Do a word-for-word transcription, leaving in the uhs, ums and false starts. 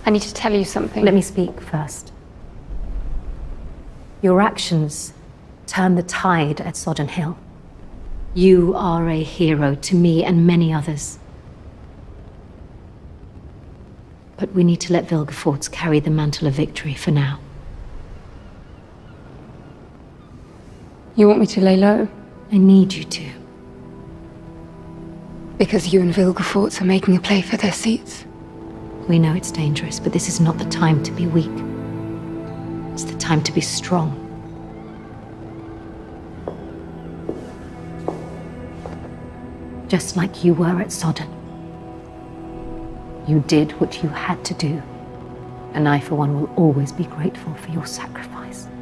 I need to tell you something. Let me speak first. Your actions turned the tide at Sodden Hill. You are a hero to me and many others. But we need to let Vilgefortz carry the mantle of victory for now. You want me to lay low? I need you to. Because you and Vilgefortz are making a play for their seats. We know it's dangerous, but this is not the time to be weak. It's the time to be strong. Just like you were at Sodden. You did what you had to do, and I, for one, will always be grateful for your sacrifice.